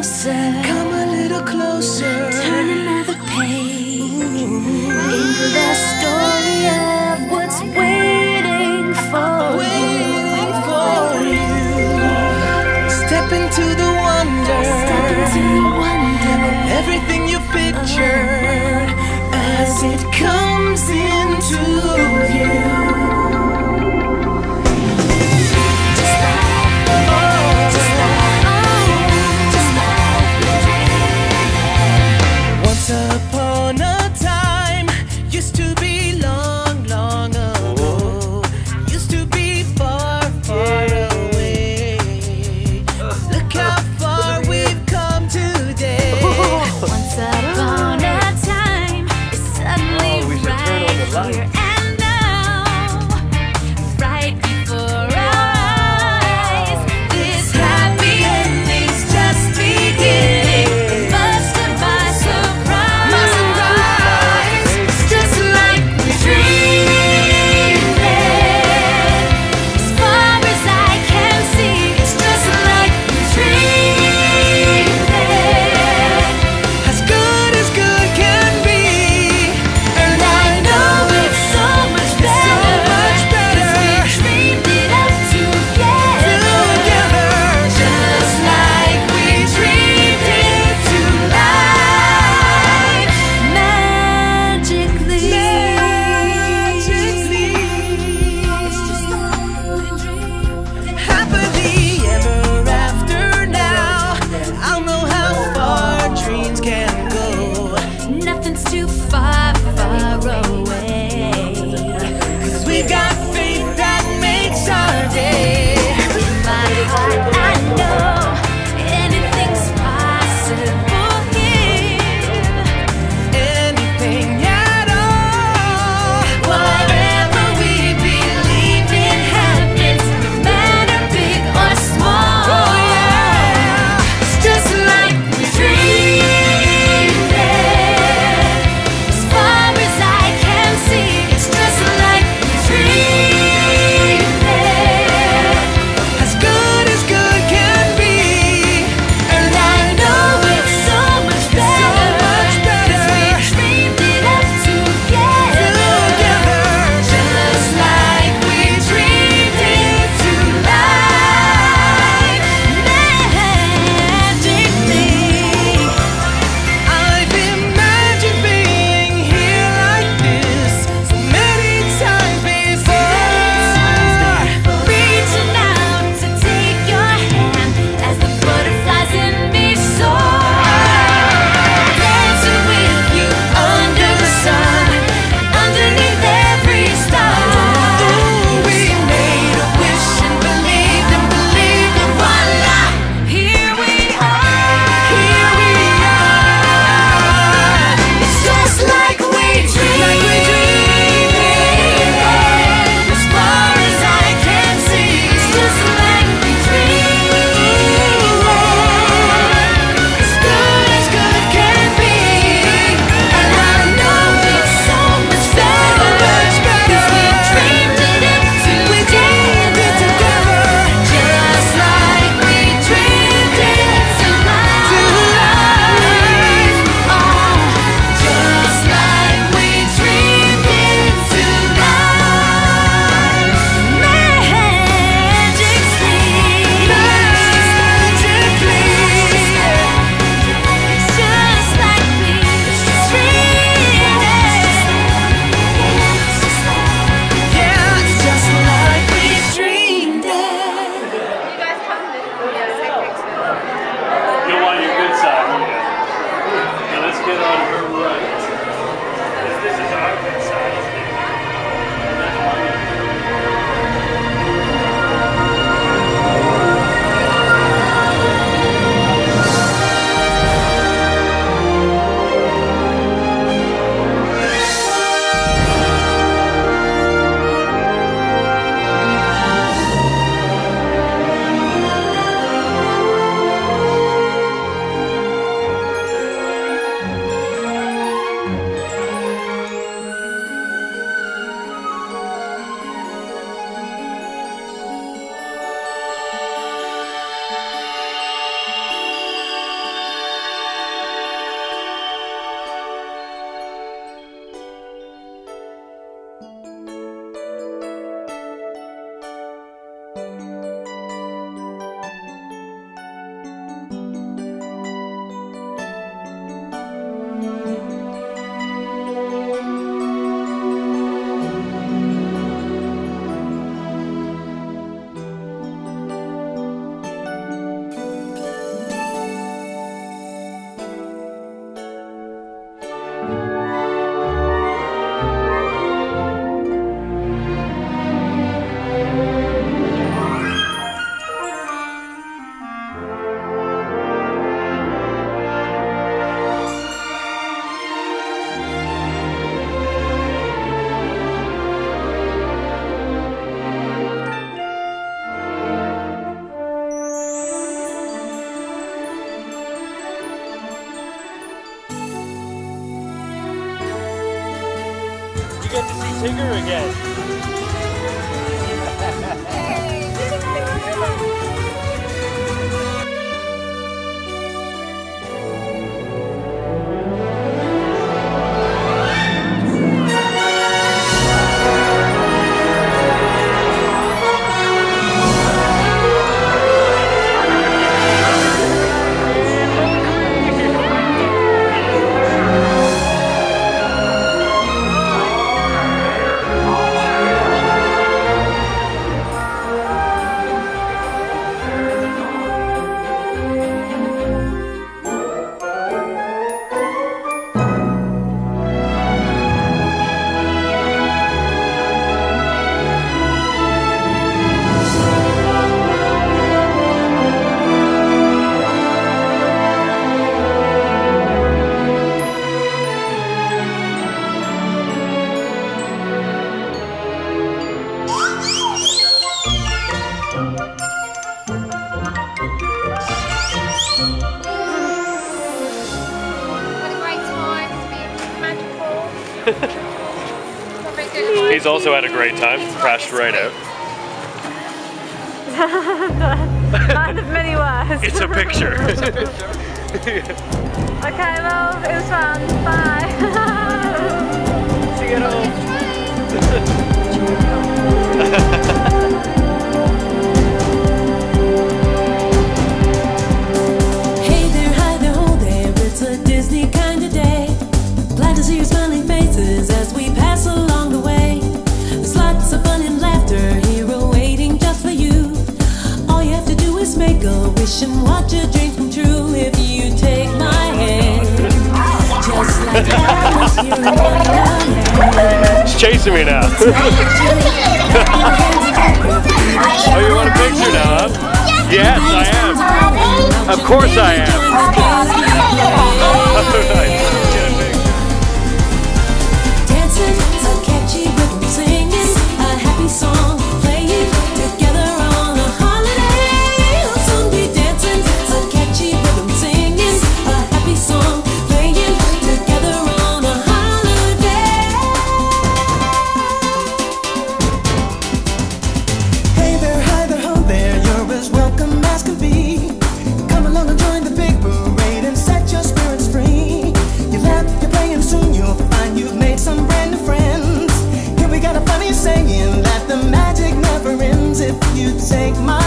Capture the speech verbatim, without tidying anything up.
closer. Come a little closer. Turn another page in the story of what's waiting for Waiting for you. Step into the wonder. Step into the wonder. Everything you pictured as it comes into view. Once upon a time, used to be long, long ago, used to be far, far away. Look how far we've come today. Once upon a time, it's suddenly Oh, we should turn on the right light. here and now. Tigger again. He's also had a great time, crashed right out. Not of many words. It's a picture. It's a picture. Okay, well, it was fun. Bye. See you at home. Hey there, hi there, ho there, it's a Disney kind of day. Glad to see your smiling faces as we pass along the way. There's lots of fun and laughter here awaiting just for you. All you have to do is make a wish and watch your dreams come true. If you take my hand, just like that, you're in wonderland. It's chasing me now. Oh, you want a picture now, huh? Yes, I am. Of course I am. Dancing, so catchy rhythm, singing a happy song, playing together on a holiday. We'll soon be dancing, so catchy rhythm, singing a happy song, playing together on a holiday. Hey there, hi there, ho there, you're as welcome as can be. Come along and join the big parade and set your spirits free. You laugh, you play, and soon you'll find you've made some brand new friends. Here we got a funny saying that the magic never ends if you take my